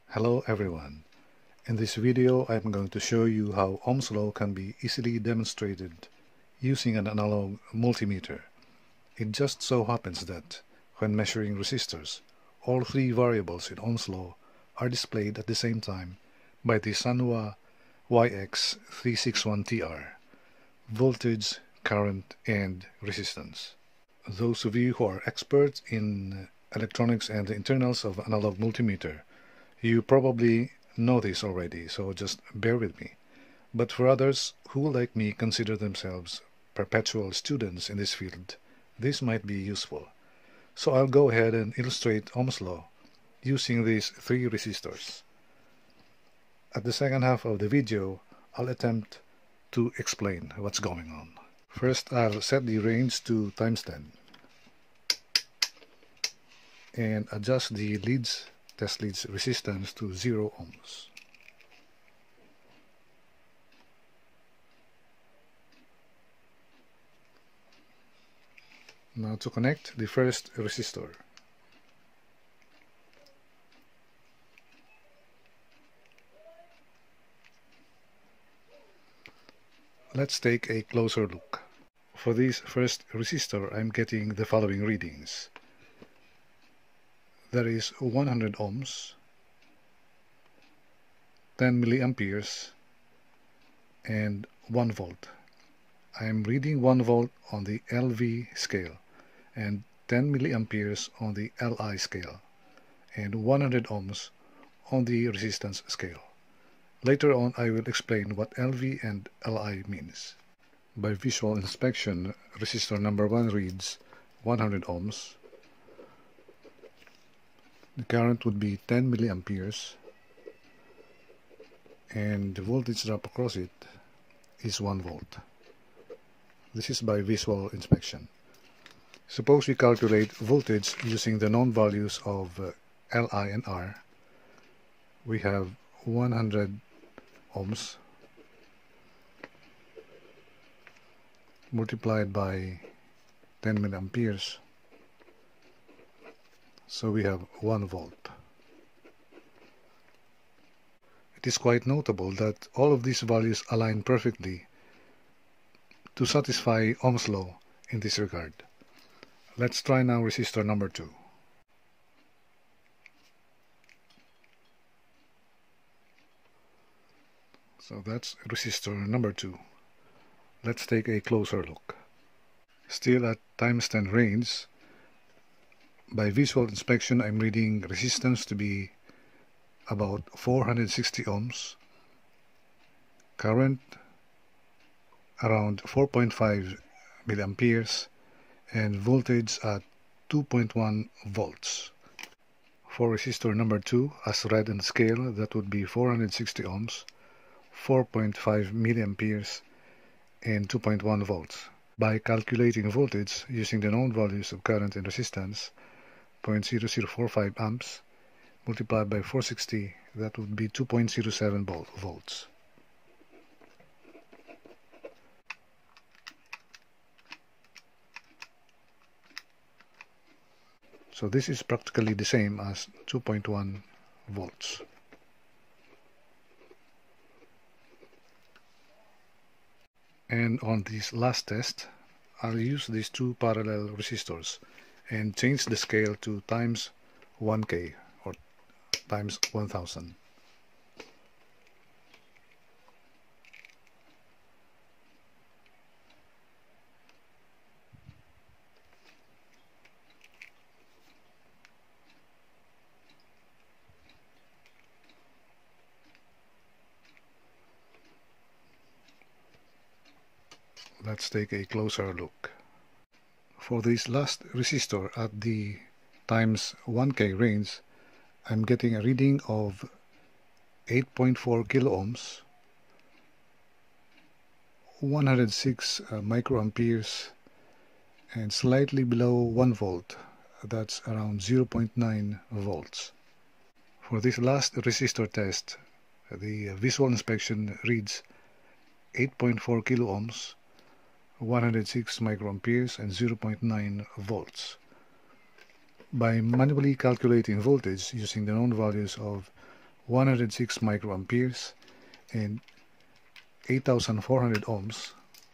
Hello everyone. In this video I'm going to show you how Ohm's law can be easily demonstrated using an analog multimeter. It just so happens that when measuring resistors, all three variables in Ohm's law are displayed at the same time by the Sanwa YX-361TR, voltage, current, and resistance. Those of you who are experts in electronics and the internals of analog multimeter, you probably know this already, so just bear with me. But for others who, like me, consider themselves perpetual students in this field, this might be useful. So I'll go ahead and illustrate Ohm's law using these three resistors. At the second half of the video, I'll attempt to explain what's going on. First, I'll set the range to ×10 and adjust the test leads resistance to 0 ohms. Now to connect the first resistor. Let's take a closer look. For this first resistor, I'm getting the following readings. There is 100 ohms, 10 milliamperes, and 1 volt. I am reading 1 volt on the LV scale and 10 milliamperes on the LI scale and 100 ohms on the resistance scale. Later on I will explain what LV and LI means. By visual inspection, resistor number 1 reads 100 ohms. The current would be 10 milliamperes and the voltage drop across it is 1 volt. This is by visual inspection. Suppose we calculate voltage using the known values of Li and R. We have 100 ohms multiplied by 10 milliamperes. So we have 1 volt. It is quite notable that all of these values align perfectly to satisfy Ohm's law in this regard. Let's try now resistor number 2. So that's resistor number 2. Let's take a closer look. Still at ×10 range, by visual inspection I'm reading resistance to be about 460 ohms, current around 4.5 milliamperes, and voltage at 2.1 volts. For resistor number 2, as read on the scale, that would be 460 ohms, 4.5 milliamperes, and 2.1 volts. By calculating voltage using the known values of current and resistance, 0.0045 amps multiplied by 460, that would be 2.07 volts. So this is practically the same as 2.1 volts. And on this last test, I'll use these two parallel resistors and change the scale to ×1K or ×1000. Let's take a closer look. For this last resistor at the ×1K range, I'm getting a reading of 8.4 kilo ohms, 106 microamperes, and slightly below 1 volt. That's around 0.9 volts. For this last resistor test, the visual inspection reads 8.4 kilo ohms, 106 microamperes, and 0.9 volts. By manually calculating voltage using the known values of 106 microamperes, and 8,400 ohms.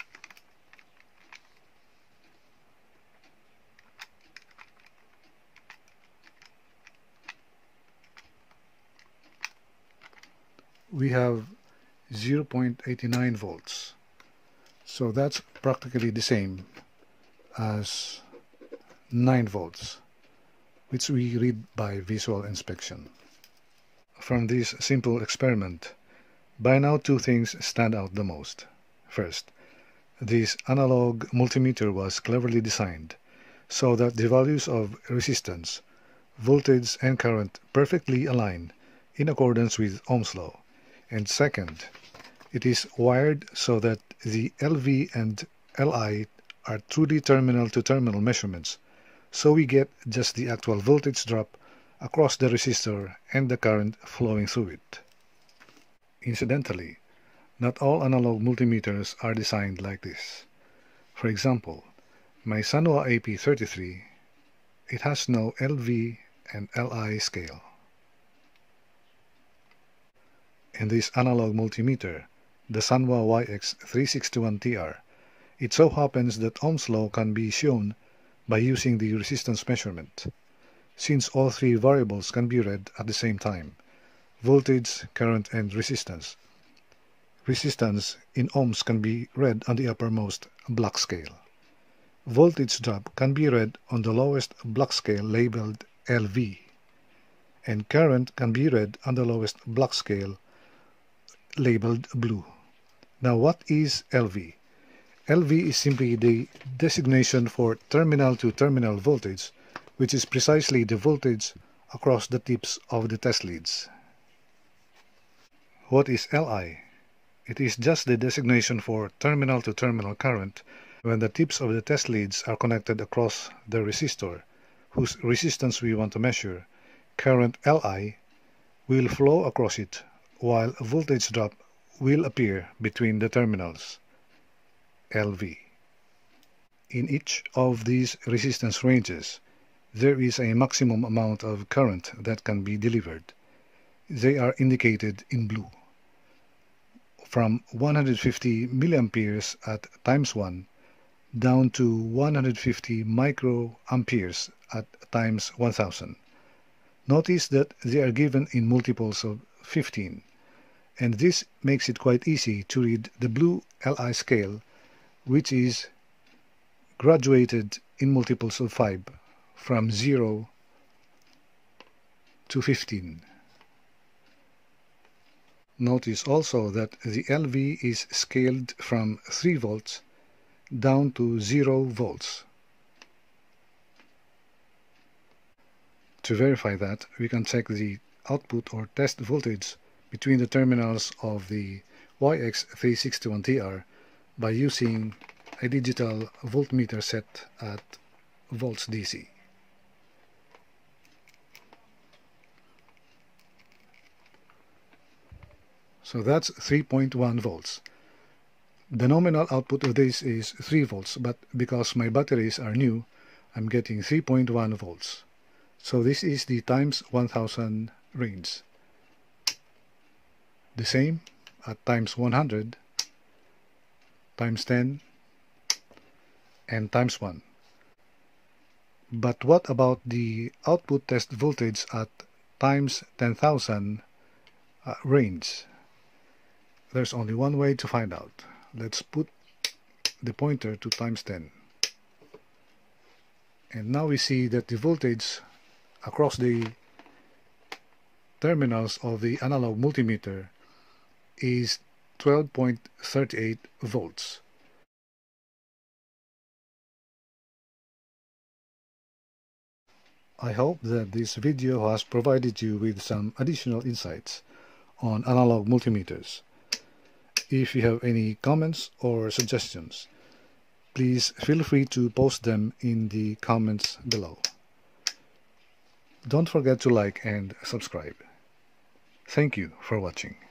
We have 0.89 volts. So that's practically the same as 9 volts, which we read by visual inspection. From this simple experiment, by now two things stand out the most. First, this analog multimeter was cleverly designed so that the values of resistance, voltage, and current perfectly align in accordance with Ohm's law. And second, it is wired so that the LV and LI are truly terminal-to-terminal measurements, so we get just the actual voltage drop across the resistor and the current flowing through it. Incidentally, not all analog multimeters are designed like this. For example, my Sanwa AP33, it has no LV and LI scale. In this analog multimeter, the Sanwa YX-361TR, it so happens that Ohm's law can be shown by using the resistance measurement, since all three variables can be read at the same time: voltage, current, and resistance. Resistance in ohms can be read on the uppermost block scale. Voltage drop can be read on the lowest block scale labeled LV, and current can be read on the lowest block scale labeled blue. Now, what is LV? LV is simply the designation for terminal-to-terminal voltage, which is precisely the voltage across the tips of the test leads. What is Li? It is just the designation for terminal-to-terminal current when the tips of the test leads are connected across the resistor, whose resistance we want to measure. Current Li will flow across it, while voltage drop will appear between the terminals, LV. In each of these resistance ranges, there is a maximum amount of current that can be delivered. They are indicated in blue. From 150 milliamperes at times 1 down to 150 microamperes at times 1000. Notice that they are given in multiples of 15. And this makes it quite easy to read the blue Li scale, which is graduated in multiples of 5 from 0 to 15. Notice also that the LV is scaled from 3 volts down to 0 volts. To verify that, we can check the output or test voltage between the terminals of the YX-361TR by using a digital voltmeter set at volts DC. So that's 3.1 volts. The nominal output of this is 3 volts, but because my batteries are new, I'm getting 3.1 volts. So this is the times 1000 range. The same at times 100, times 10, and times 1. But what about the output test voltage at times 10,000 range? There's only one way to find out. Let's put the pointer to times 10. And now we see that the voltage across the terminals of the analog multimeter is 12.38 volts. I hope that this video has provided you with some additional insights on analog multimeters. If you have any comments or suggestions, please feel free to post them in the comments below. Don't forget to like and subscribe. Thank you for watching.